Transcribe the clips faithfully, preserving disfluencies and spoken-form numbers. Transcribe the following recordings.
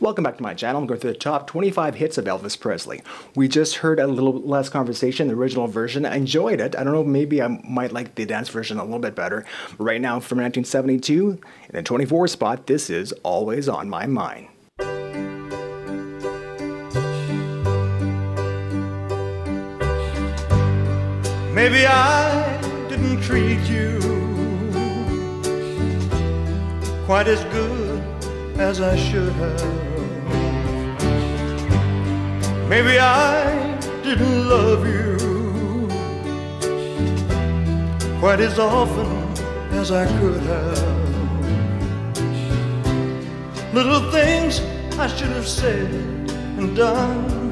Welcome back to my channel. I'm going through the top twenty-five hits of Elvis Presley. We just heard a little less conversation, the original version. I enjoyed it. I don't know, maybe I might like the dance version a little bit better. But right now, from nineteen seventy-two, in the twenty-four spot, this is Always on My Mind. Maybe I didn't treat you quite as good as I should have. Maybe I didn't love you quite as often as I could have. Little things I should have said and done,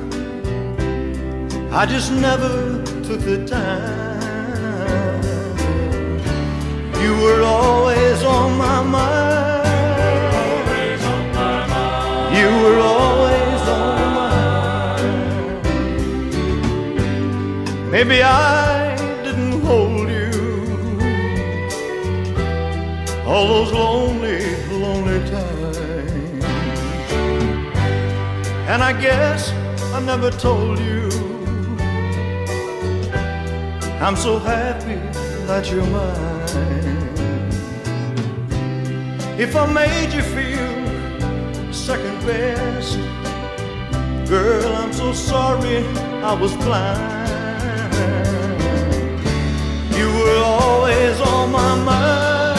I just never took the time. You were always on my mind. You were always on my mind. Maybe I didn't hold you all those lonely, lonely times. And I guess I never told you I'm so happy that you're mine. If I made you feel second best, girl, I'm so sorry I was blind. You were always on my mind.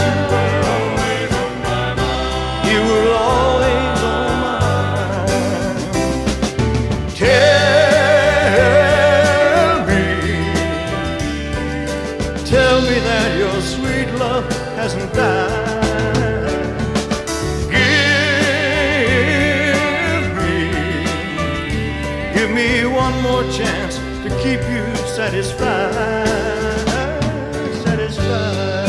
You were always on my mind. Tell me, tell me that your sweet love hasn't died. Give me one more chance to keep you satisfied, satisfied.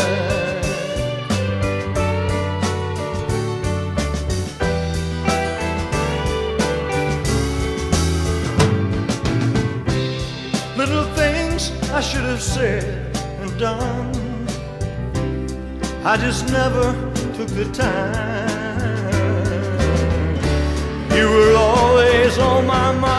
Little things I should have said and done, I just never took the time. You were always on my mind.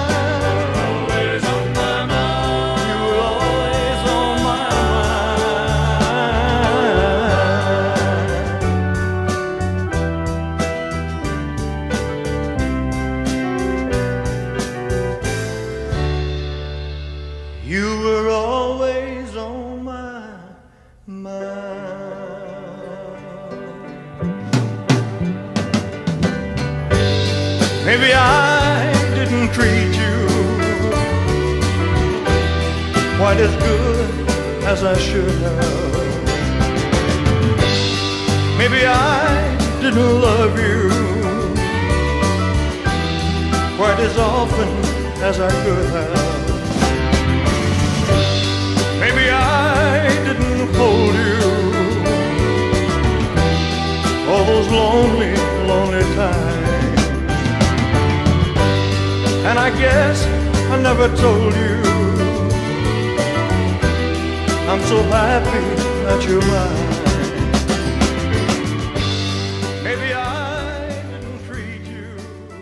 You were always on my mind. Maybe I didn't treat you quite as good as I should have. Maybe I didn't love you quite as often as I could have. Maybe I didn't hold you all those lonely, lonely times. And I guess I never told you I'm so happy that you're mine. Maybe I didn't treat you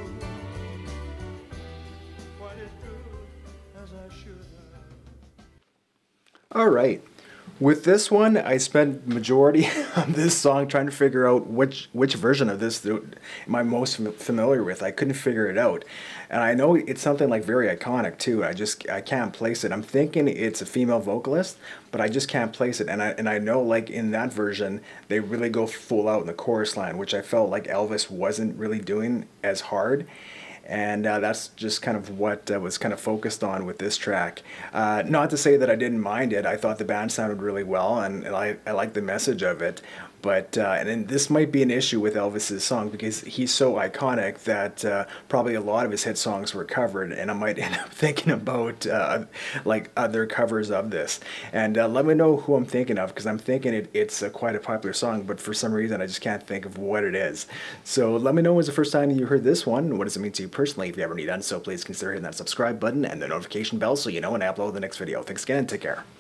quite as good as I should have. All right. With this one, I spent majority of this song trying to figure out which which version of this am I most familiar with. I couldn't figure it out, and I know it's something like very iconic too. I just I can't place it. I'm thinking it's a female vocalist, but I just can't place it. And I and I know like in that version they really go full out in the chorus line, which I felt like Elvis wasn't really doing as hard. And uh, that's just kind of what uh, was kind of focused on with this track. Uh, not to say that I didn't mind it. I thought the band sounded really well, and I, I like the message of it. But uh, and then this might be an issue with Elvis's song because he's so iconic that uh, probably a lot of his hit songs were covered, and I might end up thinking about uh, like other covers of this. And uh, let me know who I'm thinking of, because I'm thinking it, it's uh, quite a popular song, but for some reason I just can't think of what it is. So let me know when's the first time you heard this one, and what does it mean to you personally. If you haven't already done so, please consider hitting that subscribe button and the notification bell so you know when I upload the next video. Thanks again, take care.